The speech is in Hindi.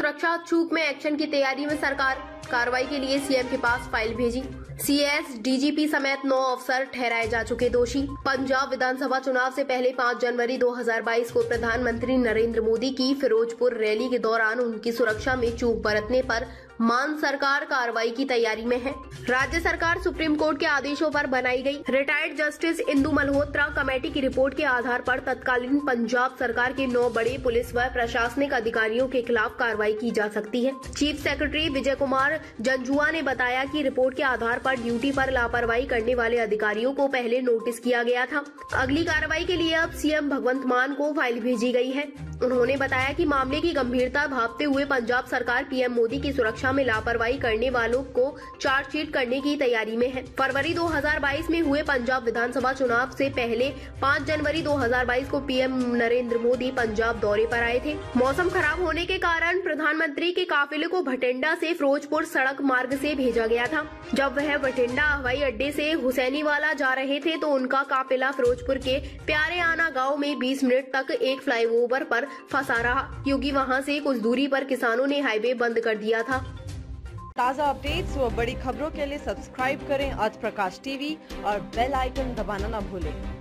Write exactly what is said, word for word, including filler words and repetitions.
सुरक्षा चूक में एक्शन की तैयारी में सरकार, कार्रवाई के लिए सीएम के पास फाइल भेजी। सीएस, डीजीपी समेत नौ अफसर ठहराए जा चुके दोषी। पंजाब विधानसभा चुनाव से पहले पाँच जनवरी दो हज़ार बाईस को प्रधानमंत्री नरेंद्र मोदी की फिरोजपुर रैली के दौरान उनकी सुरक्षा में चूक बरतने पर मान सरकार कार्रवाई की तैयारी में है। राज्य सरकार सुप्रीम कोर्ट के आदेशों पर बनाई गई retired justice Indu Malhotra committee की रिपोर्ट के आधार पर तत्कालीन पंजाब सरकार के नौ बड़े पुलिस व प्रशासनिक अधिकारियों के खिलाफ कार्रवाई की जा सकती है। चीफ सेक्रेटरी विजय कुमार जंजुआ ने बताया कि रिपोर्ट के आधार पर ड्यूटी पर लापरवाही करने वाले अधिकारियों को पहले नोटिस किया गया था। अगली कार्रवाई के लिए अब सीएम भगवंत मान को फाइल भेजी गई है। उन्होंने बताया कि मामले की गंभीरता भांपते हुए पंजाब सरकार पीएम मोदी की सुरक्षा में लापरवाही करने वालों को चार्जशीट करने की तैयारी में है। फरवरी दो हज़ार बाईस में हुए पंजाब विधानसभा चुनाव से पहले पाँच जनवरी दो हज़ार बाईस को पीएम नरेंद्र मोदी पंजाब दौरे पर आए थे। मौसम खराब होने के कारण प्रधानमंत्री के काफिले को भटिंडा से फिरोजपुर सड़क मार्ग से भेजा गया था। जब वह भटिंडा हवाई अड्डे से हुसैनीवाला जा रहे थे तो उनका काफिला फिरोजपुर के प्यारे आना गाँव में बीस मिनट तक एक फ्लाईओवर पर फंसा रहा, क्योंकि वहां से कुछ दूरी पर किसानों ने हाईवे बंद कर दिया था। ताज़ा अपडेट्स व बड़ी खबरों के लिए सब्सक्राइब करें आज प्रकाश टीवी और बेल आइकन दबाना न भूलें।